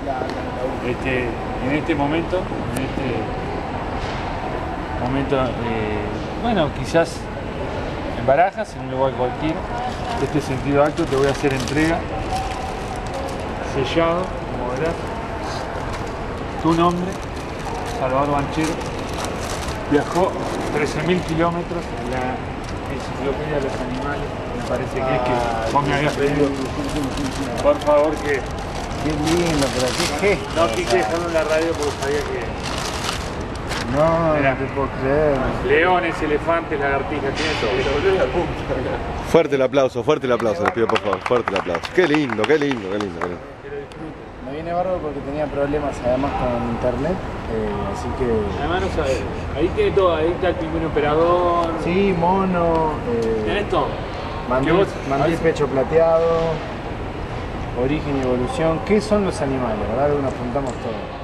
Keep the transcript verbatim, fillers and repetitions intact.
Este, en este momento, en este momento, eh, bueno, quizás en Barajas, en un lugar cualquiera, de este sentido alto, te voy a hacer entrega, sellado, como verás, tu nombre, Salvador Banchero, viajó trece mil kilómetros en la enciclopedia de los animales, me parece que es que vos me habías pedido, por favor, que... Qué lindo, pero qué gesto. No quise dejarlo en la radio porque sabía que... No, Mirá. no te puedo creer. Leones, elefantes, lagartijas, tiene todo. Fuerte el aplauso, fuerte el aplauso, les pido por favor, fuerte el aplauso. Qué lindo, qué lindo, qué lindo. Qué lindo. Me viene bárbaro porque tenía problemas además con internet, eh, así que... Además no sabes, ahí tiene todo, ahí está el pingüino operador. Sí, mono, eh, ¿Tenés todo? mandil, ¿Que vos? mandil pecho plateado, origen y evolución. ¿Qué son los animales? ¿Verdad? Nos apuntamos todo.